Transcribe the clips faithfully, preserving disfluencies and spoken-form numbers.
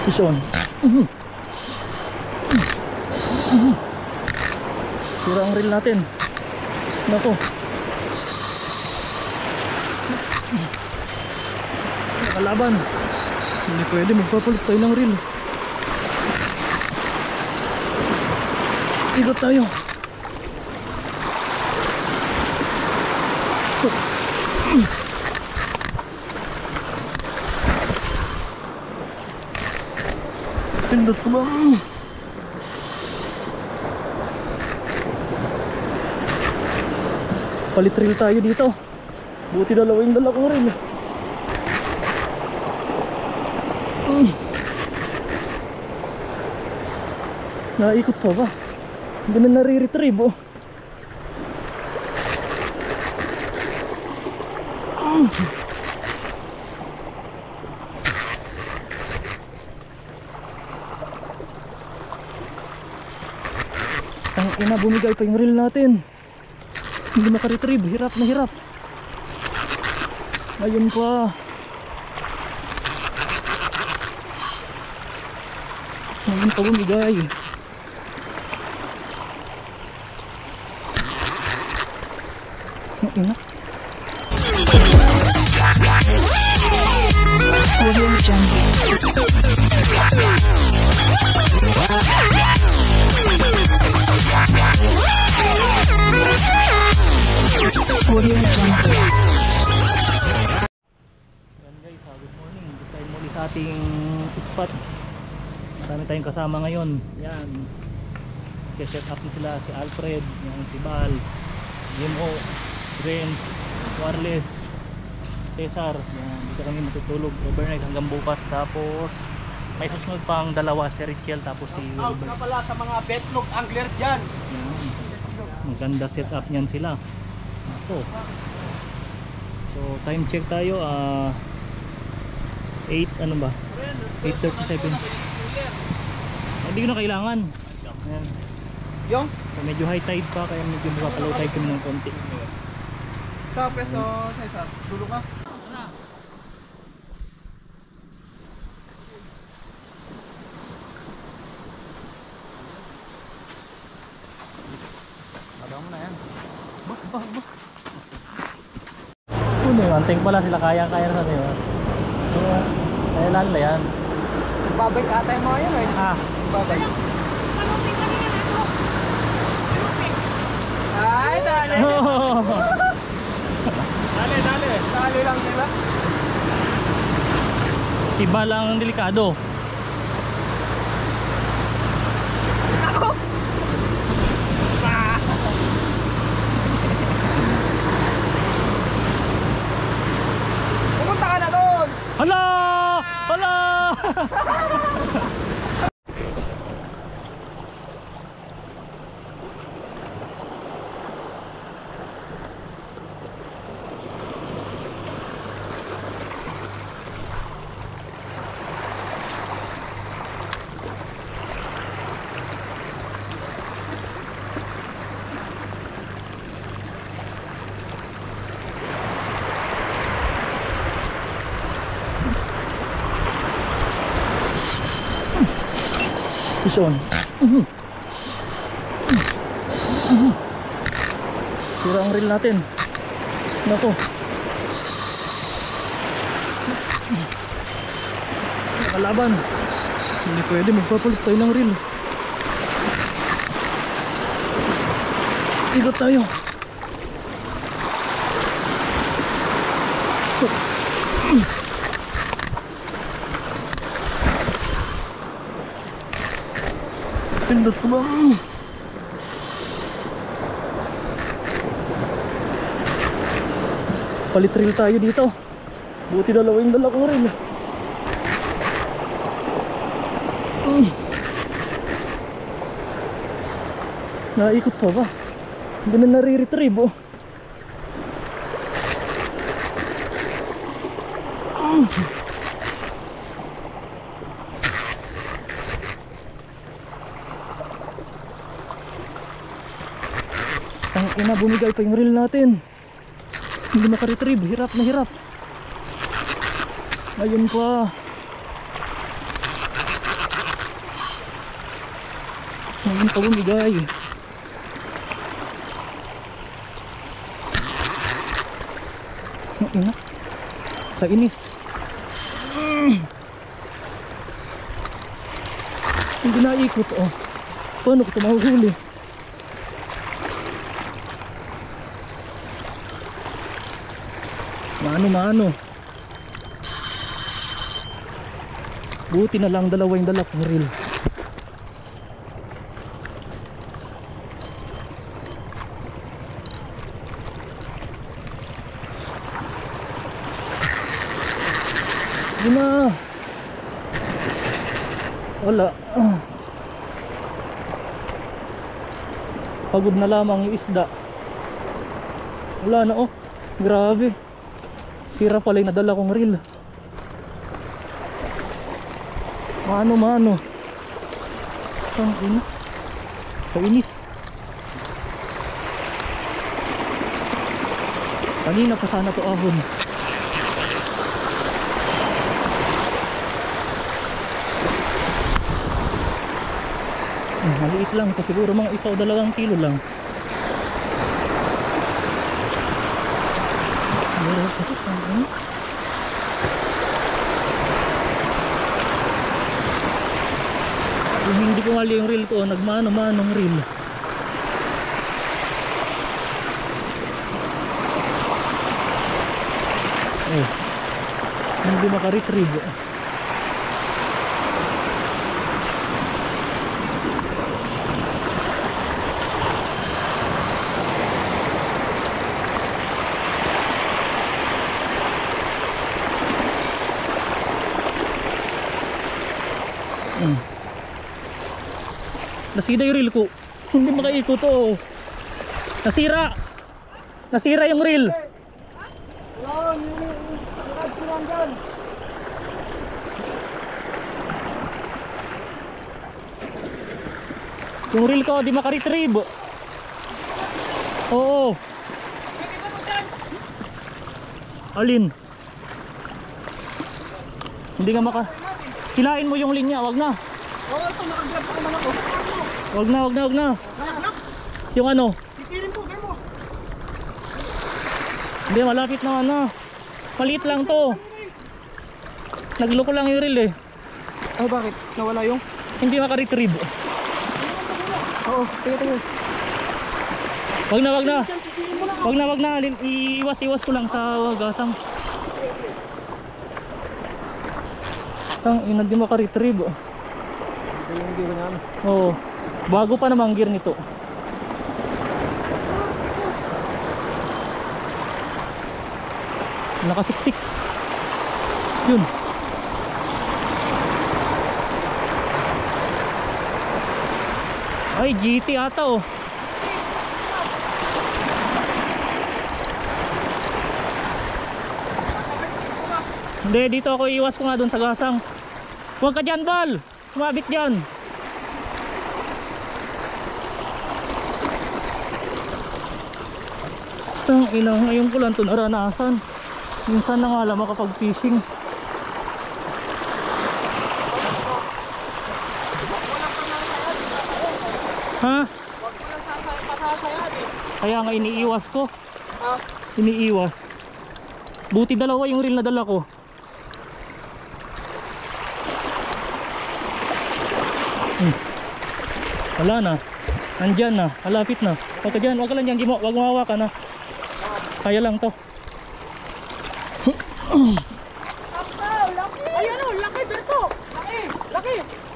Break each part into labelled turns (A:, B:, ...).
A: Posisyon. Uh-huh. Uh-huh. Sira ang reel natin. Nako. Nakalaban. Hindi pwede, magpapalit tayo ng reel. Ikot tayo. Pindot ko ba? Palit reel tayo dito. Buti dalawa yung dala kong reel. Mm. Naikot pa ba? Hindi na nare-retrieve oh. Mm. Ang ina, bumigay pa yung reel natin. Hindi maka-retrieve, hirap na hirap. Ayun pa. Ayun pa bumigay. Ang ina. Audio Jungle. Audio Jungle. Yan guys, uh, good morning. Dito tayo muli sa ating spot. Marami tayong kasama ngayon. Yan. Set up sila si Alfred, yan, si Bal, Jimo, Ren, Warles, Cesar. Yan. Dito kami matutulog overnight hanggang bukas. Tapos may susunod pang dalawa, si Richel tapos si
B: Out na pala sa mga betlog angler dyan.
A: Yan. Maganda set up niyan sila. Ako. So time check tayo, uh, eight ano ba? eight thirty-seven. Hindi ko na kailangan. Ayan.
B: Yung?
A: So, medyo high tide pa kaya medyo makapalow tide kami ng konti.
B: Sa pwesto, Cesar, dulo ka? Alam mo na yan. Bak, bak, bak.
A: Puno yung anting pala sila kaya-kaya na diba? Kaya, kaya lala yan.
B: Babay ka tayo mo yan eh.
A: Ah,
B: babay. Ay, dali. Dali, dali. Dali lang sila.
A: si Bal ang delikado.
B: Ako! Ah. Pumunta ka na doon!
A: Hala! Hala! Posisyon. Uh-huh. Uh-huh. Sira ang reel natin. Nako. Nakalaban. Hindi pwede, magpapalit tayo ng reel. Ikot tayo. Pindot ko ba? Palit reel tayo dito. Buti dalawa yung dala kong reel. Mm. Naikot pa ba? Hindi na nare-retrieve oh. Mm. Ang ina, bumigay pa yung reel natin. Hindi maka-retrieve, hirap na hirap. Ayun pa. Ngayon pa bumigay. Ang ina. Sa inis. Mm. Hindi naikot oh. Paano ko ito mahuhuli? Mano-mano. Buti na lang dalawa yung dala kong reel. Yun na. Wala. Ah. Pagod na lamang yung isda. Wala na oh. Grabe. Sira pala yung nadala kong reel. Mano-mano. Ang ina. Kainis. Kanina pa sana to ahon. Maliit lang ito, siguro mga isa o dalawang kilo lang. Kung hindi ko mali yung reel ko, nagmano-manong reel. Oh, hindi maka-retrieve. Hmm. Nasira yung reel ko. Hindi makaikot oh. Nasira. Nasira yung reel. Yung reel ko di maka-retrieve. Oo. Alin? Hindi nga maka... Hilain mo yung linya, wag na.
B: Oo, ito, nakagrab ko naman ako.
A: Wag na, wag na, wag na. Yung ano?
B: Tikirin po, kayo mo.
A: Hindi, malapit na ano. Maliit lang to. Nagloko lang yung reel eh.
B: Oh, bakit? Nawala yung?
A: Hindi maka-retrieve.
B: Oo, tingin, tingin.
A: Wag na, wag na. Wag na, wag na. Iiwas-iwas ko lang sa gasang. Tang ina, di maka-retrieve.
B: Ito yung gear namin.
A: Oo. Bago pa naman ang gear nito. Nakasiksik. Yun. Ay, G T ata oh. Hindi, dito ako iwas ko nga dun sa gasang. Huwag ka dyan, Bal! Sumabit dyan. Ang ina, ngayon ko lang ito naranasan. Minsan na nga lang makapag-fishing. Ha? Kaya nga iniiwas ko. Iniiwas. Buti dalawa yung reel na dala ko. Hmm. Wala na. Nandyan na. Malapit na. Huwag ka dyan. Huwag ka lang dyan. Huwag mawawa ka na. Kaya lang to.
B: Ayan o, laki Berto! Laki! Laki!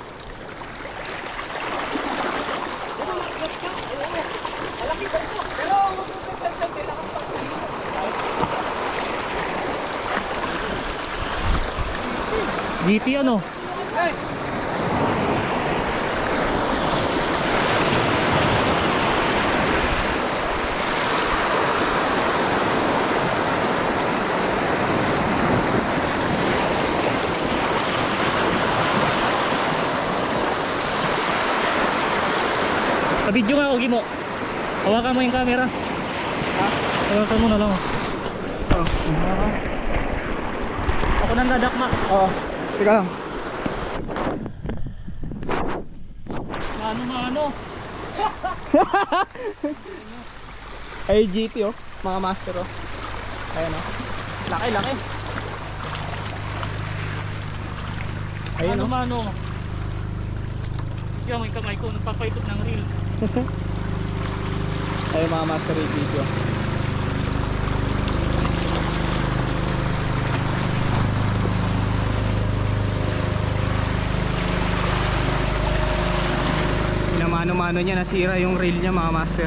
B: Laki Berto! Pero huwag mo pagkasan, kailangan pa.
A: G T ano?
B: Hey!
A: Video nga ako, Gimo. Hawakan mo yung camera.
B: Ha?
A: Hawakan mo na lang.
B: Oo.
A: Ako nang dadakma.
B: Oo. Teka lang.
A: Ah, Mano mano.
B: Ay, G T oh. Mga master oh. Ayan oh. Laki, laki. Ayan
A: Mano
B: oh.
A: mano. Siya may kamay ko nagpapaikot ng reel.
B: Ayan mga master A G T oh. Mano-mano niya, nasira yung rail niya mga master.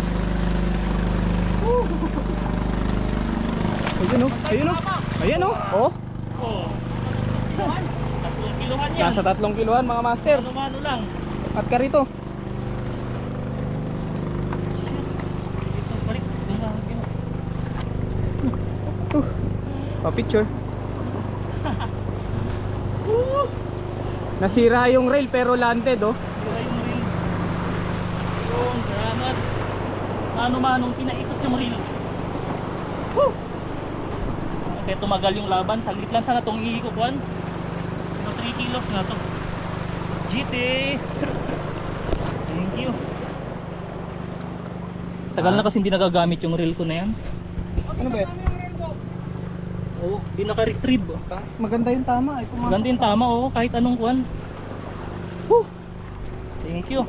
B: Ayun o, ayun o, ayan o. Oh.
A: Oh. Tatlong kilohan yan.
B: Nasa tatlong kilohan mga master.
A: Mano-mano lang.
B: At ka rito.
A: Ito balik.
B: Uh, pa-picture. Nasira yung rail pero landed oh.
A: Sira yung reel. Yun, salamat. Mano-manong pinaikot yung reel. Woo! Kaya tumagal yung laban. Saglit lang sana itong iikukuan. So three kilos na to. G T! Thank you. Tagal na kasi hindi nagagamit yung reel ko na yan.
B: Ano ba yan?
A: Oo, hindi naka-retrieve.
B: Maganda yung tama ay pumasok.
A: Maganda yung tama, oo, kahit anong kuan. Woo! Thank you.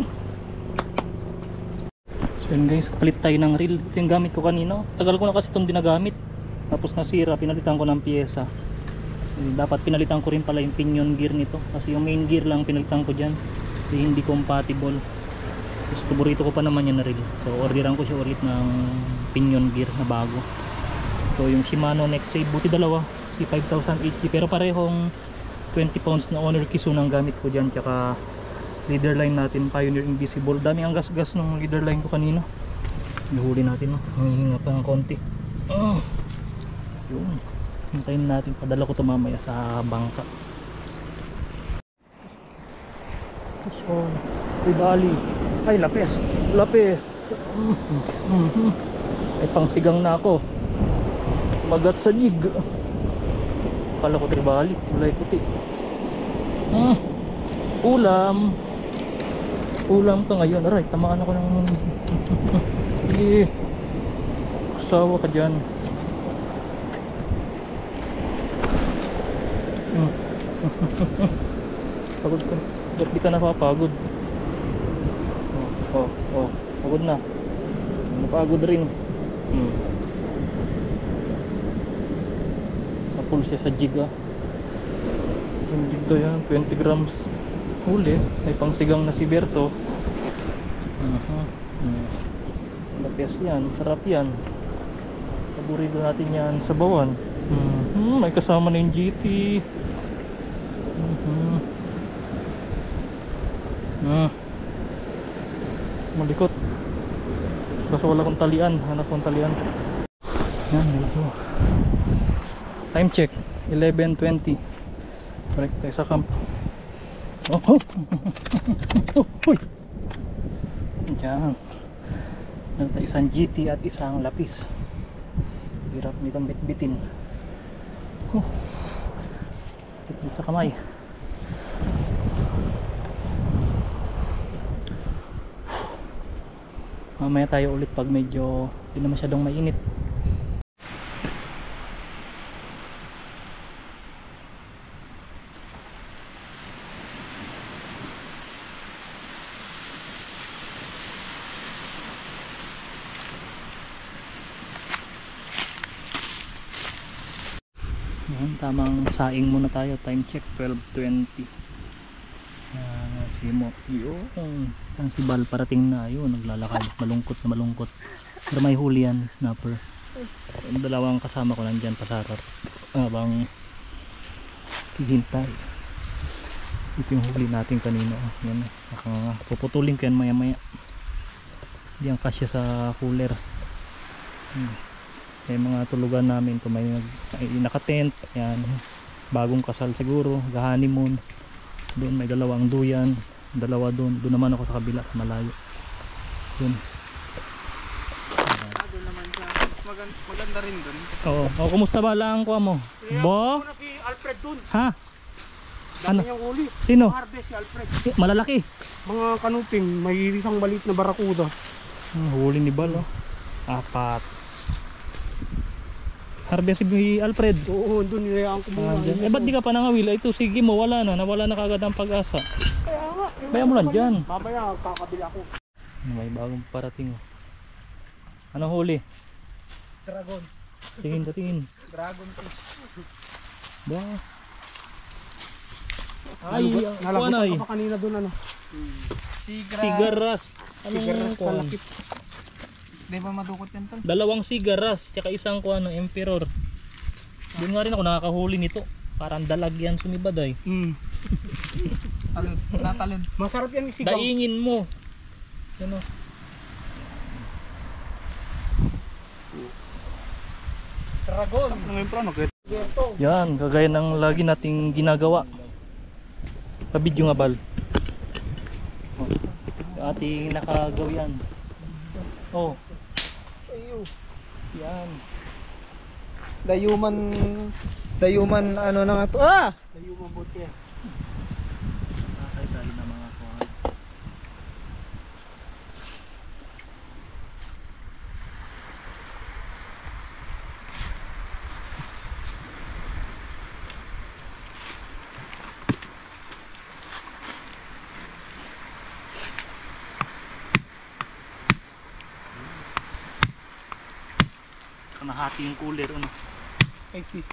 A: So yun guys, kapalit tayo ng reel. Ito yung gamit ko kanina. Tagal ko na kasi itong dinagamit. Tapos nasira, pinalitan ko ng pyesa. Eh, dapat pinalitan ko rin pala yung pinion gear nito. Kasi yung main gear lang pinalitan ko dyan. Kasi hindi compatible. Tapos paborito ko pa naman yan na reel. So orderan ko siya ulit ng pinion gear na bago. So yung Shimano Next Save, buti dalawa. Si five thousand H C. Pero parehong twenty pounds na Honor Kisu ang gamit ko dyan. Tsaka leader line natin, Pioneer Invisible. Dami ang gas-gas ng leader line ko kanina. Nahuli natin, no? Hinihinga pa ng konti. Oh. Yun. Hintayin natin. Padala ko ito mamaya sa bangka. So, Ribali. Ay, lapis. Lapis. Mm-hmm. Ay, pangsigang na ako. Magat sa jig. Kala ko tribali. Kulay puti. Mm. Ulam. Ulam to ngayon. Aray, tamaan ako ng... Sige. Sawa ka dyan. Hmm. Pagod ka. Ba't di ka napapagod? Oh, oh, oh. Pagod na. Napagod rin. Hmm. Napul siya sa jig ah. Yung jig to yan, twenty grams. Huli. May pangsigang na si Berto. Uh-huh. Hmm. Lapis yan. Sarap yan. Paborito natin yan sa bawan. Hmm. May kasama na yung G T. Hmm. Hmm. Malikot. Kaso wala kong talian. Hanap kong talian. Yan, dito. Time check. eleven twenty. Balik tayo sa camp. Oh, oh. Oh, uy. Diyan. Nagta isang G T at isang lapis. Hirap nitong bitbitin. Oh. Tipid sa kamay. Mamaya tayo ulit pag medyo hindi na masyadong mainit. Yan, tamang saing muna tayo. Time check twelve twenty. Uh, si Mo yun ang si Bal parating na yun, naglalakad malungkot na malungkot pero may huli yan, snapper. Yung dalawang kasama ko nandyan pasarap habang hihintay. Ito yung huli natin kanina. Yan, uh, puputulin ko yan maya maya. Hindi ang kasya sa cooler. hmm. May mga tulugan namin ito, may, may nakatent yan, bagong kasal siguro, ga-honeymoon. Doon may dalawang duyan, dalawa doon. Doon naman ako sa kabila, malayo. Doon.
B: Ah, doon naman siya. Maganda, maganda rin doon.
A: Oo. Oh, kumusta ba lang ko mo? Bo?
B: Si Alfred doon.
A: Ha? Ano?
C: Dami niyang huli.
A: Sino?
C: Harvest si Alfred.
A: Eh, malalaki.
C: Mga kanuping, may isang maliit na barakuda.
A: Hmm, huli ni Bal, oh. Apat. Harvest si Alfred.
C: Oo, doon nila ang kumuha.
A: Ah, eh, ba't di ka pa nangawil? Ito, sige mo, wala na. Nawala na kagad ang pag-asa.
C: Kaya nga.
A: Kaya mo lang dyan.
C: Mamaya, kakabila ko.
A: May bagong parating, oh. Ano huli?
C: Dragon.
A: Tingin ka, tingin.
C: Dragon fish.
A: Ba? Ay,
C: Nalagot
A: kuwan ay.
C: ka pa kanina doon ano?
B: Sigra.
A: Sigaras. Anong
C: Sigaras
A: kuwan?
C: kalakip.
B: Di ba madukot yan tol?
A: Dalawang sigaras, tsaka isang kuwan ng emperor. Doon nga rin ako nakakahuli nito. Parang dalag yan sumibad ay.
C: Mm.
B: Talon. Natalon.
C: Masarap yan isigaw.
A: Daingin mo. Ano?
C: Dragon. Ngayon pa ano?
A: Yan, kagaya ng lagi nating ginagawa. Pabidyo nga Bal. Oh, yung ating nakagawian. Oh. Yan.
B: The human The human ano na nga to. Ah!
C: Layo mabuti yan.
A: Nakakay tayo ng mga kuwan. Nahati yung cooler, ano?
C: Ay, fish.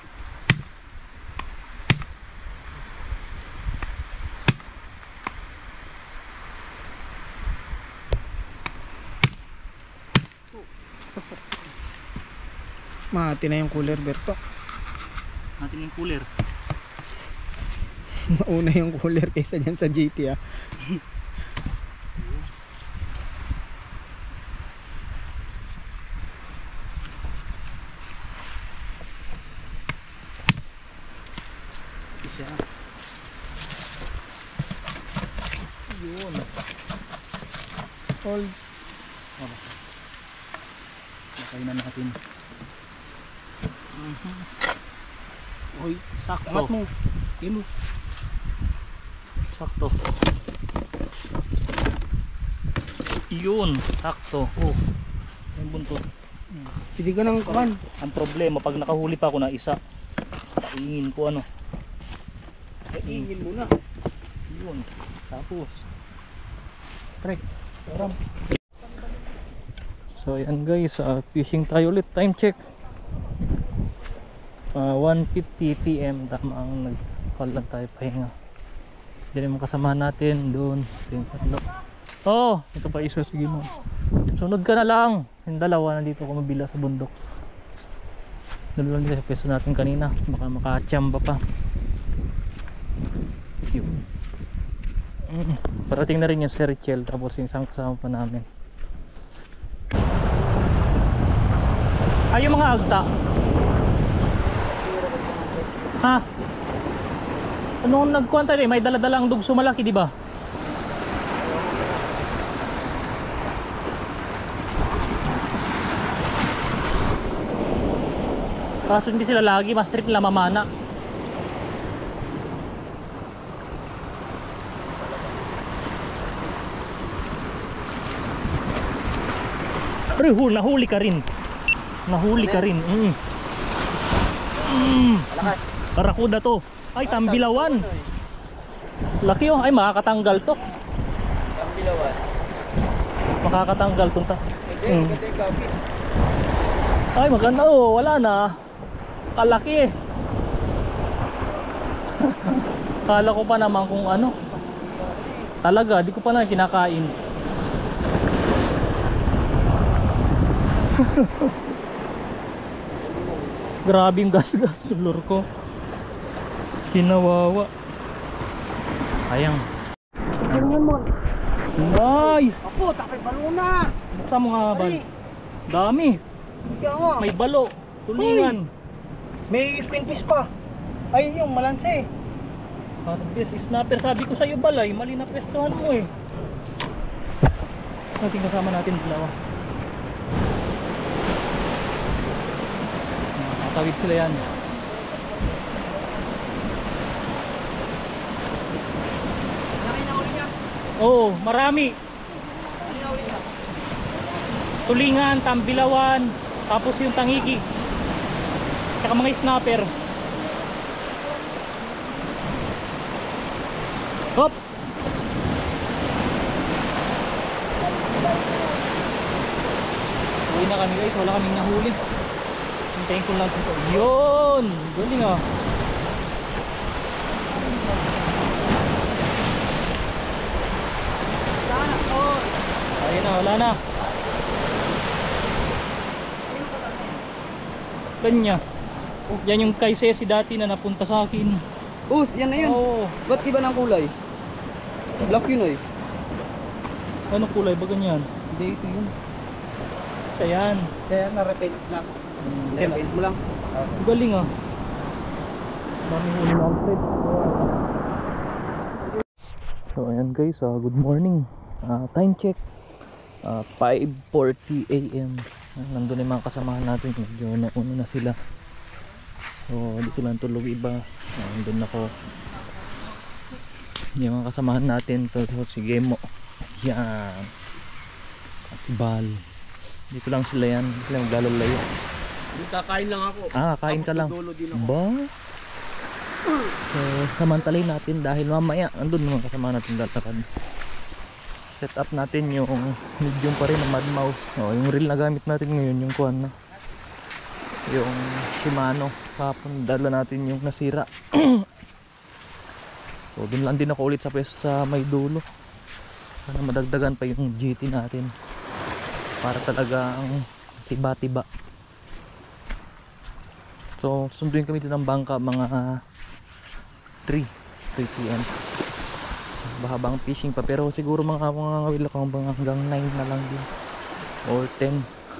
B: Mahati na yung cooler, Berto.
A: Natin yung cooler.
B: Mauna yung cooler kaysa dyan sa G T ah.
A: Isa. Yun.
B: All
A: Oh. Nakay na natin. Mhm. Uy, sakto.
C: Angat mo. Yan mo.
A: Sakto. Yun, sakto. Oh. Yung buntot.
C: Hindi ka ng kan.
A: Ang problema pag nakahuli pa ako na isa, paingin ko ano.
C: Ingin mo na.
A: Yun. Tapos.
C: Pre. Ram.
A: So ayan guys, uh, fishing tayo ulit. Time check. Uh, one fifty p m Tama ang nag-call lang tayo pahinga. Diyan yung mga kasamahan natin doon. Ito yung tatlo. Oh, ito pa isa. Sige mo. Sunod ka na lang. Yung dalawa nandito ko mabila sa bundok. Doon lang din sa peso natin kanina. Baka makachamba pa. Yun. Mm, parating na rin yung Sir Richel. Tapos yung isang kasama pa namin. Ay, yung mga agta. Ha? Anong nagkuhan tayo eh? May daladalang dugso malaki, di ba? Kaso hindi sila lagi, mas trip nila mamana. Pero hul, nahuli ka rin. Nahuli ka rin. Mm. Mm. Barakuda to. Ay, tambilawan. Laki oh. Ay, makakatanggal to.
B: Tambilawan.
A: Makakatanggal to ta.
B: Eh,
A: Mm.
B: maganda yung kapit.
A: Ay, maganda oh. Wala na. Kalaki eh. Kala ko pa naman kung ano. Talaga, di ko pa na kinakain. Grabe yung gas-gas sulur ko. Kinawawa. Ayang.
C: Tingnan mo.
A: Nice.
C: Apo, takay balona.
A: Buksan mo nga ba? Dami.
C: Kaya nga.
A: May balo. Tulingan.
C: May queen fish pa. Ay, yung malanse.
A: Harvest snapper. Sabi ko sa'yo balay. Mali na pwestuhan mo eh. Ating kasama natin dalawa. Nakakawid sila yan. Oo, marami. Tulingan, tambilawan, tapos yung tangigi. Tsaka mga snapper. Hop! Uwi na kami guys, wala kaming nahuli. Hintayin ko lang ito. Yun! Galing ah. Ayun na, wala na. Kanya. Yan yung kay Ceci dati na napunta sa akin.
B: Us, yan na yun.
A: Oo.
B: Ba't iba ng kulay? Black yun eh.
A: Ano kulay ba ganyan?
B: Hindi, ito yun.
A: Ayan.
C: Kaya na-repaint lang.
B: Repaint mo lang.
A: Galing ah. Dami huli na Alfred. So ayan guys, uh, good morning. Uh, time check. Uh, five forty a m Uh, nandun yung mga kasamahan natin. Medyo nauna na sila. So dito lang tulog iba. Uh, nandun ako. Yung mga kasamahan natin. So, so si Gemo. Yan. At si Bal. Dito lang sila yan. Sila maglalalayo.
C: Kakain lang ako.
A: Ah, kain ka lang.
C: Dulo din ako.
A: Ba? So, samantalay natin dahil mamaya andun mga kasama natin lalakad. Set up natin yung medium pa rin na Mad Mouse. O, yung reel na gamit natin ngayon, yung kuhan na. Yung Shimano. Kapon dala natin yung nasira. So, dun lang din ako ulit sa pwesto sa may dulo. Sana madagdagan pa yung G T natin. Para talagang tiba-tiba. So, sunduin kami dito ng bangka mga three p m Bahabang fishing pa, pero siguro mga mga ngawil ako hanggang nine na lang din or ten.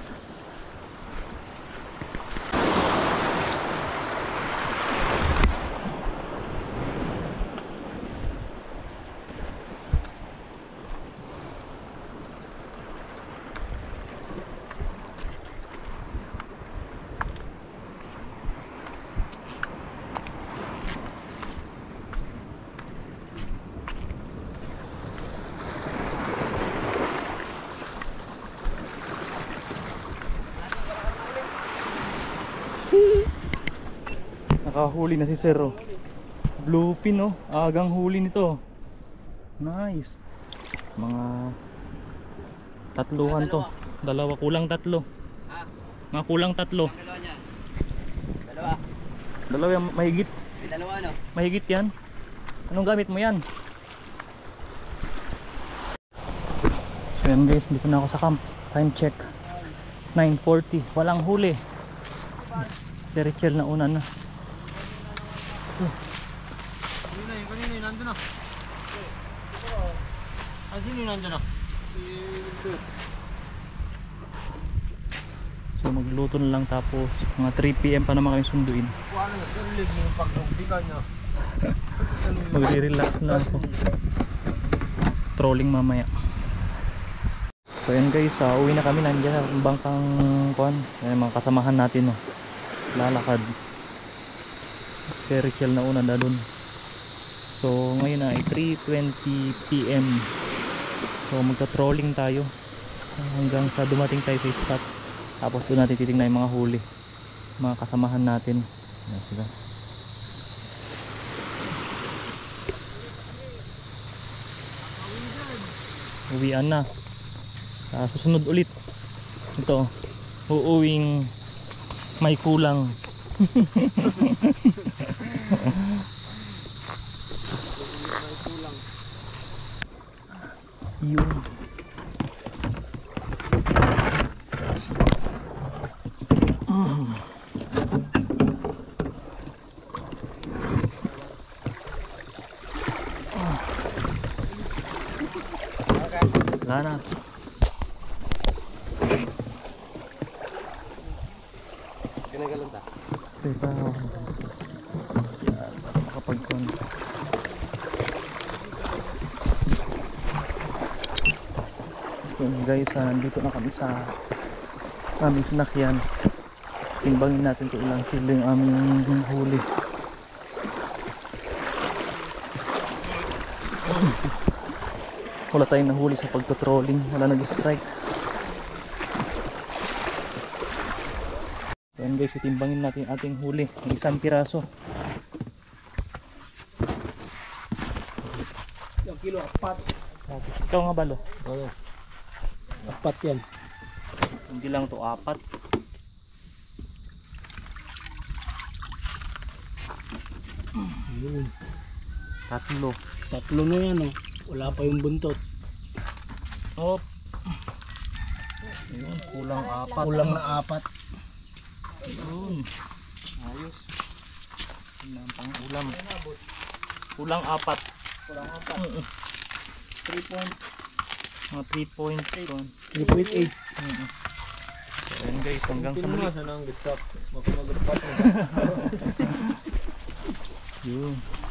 A: Nakahuli na si Sir oh. Bluefin oh. Agang huli nito. Nice. Mga tatluhan to. Dalawa, kulang tatlo. Mga kulang tatlo.
B: Dalawa.
A: Dalawa yan, mahigit.
B: Dalawa no?
A: Mahigit yan. Anong gamit mo yan? So yan guys, dito na ako sa camp. Time check nine forty. Walang huli. Si Richel na una na.
C: Kanina yun, kanina yun, nandun na. Ah, sino yun nandun na?
A: So magluto na lang, tapos mga three p m pa naman kami sunduin.
C: Paano na, tulig mo yung pagkakbigan niya.
A: Magre-relax na ako. Trolling mamaya. So yan guys, uh, uwi na kami. Nandiyan sa bangkang kuan. Yan mga kasamahan natin oh. Lalakad. Si Richel na una na dun. So ngayon ay three twenty p m So magta-trolling tayo hanggang sa dumating tayo sa spot. Tapos doon natin titingnan yung mga huli, mga kasamahan natin. Yan sila. Uwian na. Uh, susunod ulit. Ito, uuwing may kulang. Yun. Mm. Wala na.
B: Kinagalan ta?
A: Teka. Makapag-con. So guys, uh, nandito na kami sa aming sinakyan. Timbangin natin kung ilang kilo yung aming huli. Wala tayong nahuli sa pagto-trolling. Wala nag-strike. Ayan guys, itimbangin natin ating huli. Ang isang piraso.
C: Yung kilo, apat.
A: Ikaw nga balo.
C: Oo. Apat yan.
A: Hindi lang to apat.
C: Yun.
A: Tatlo.
C: Tatlo na yan oh. Wala pa yung buntot.
A: Op. Ayun, kulang apat.
C: Kulang na apat.
A: Ayun. Ayos. Yun ang pang-ulam. Kulang apat.
C: Kulang apat.
A: Mm-mm.
C: three point
A: Mga three point eight.
C: three point eight.
A: Mm-mm. So, ayan guys, hanggang sa muli.
C: Sana ang gusto. Magpapagod pa.
A: Yun.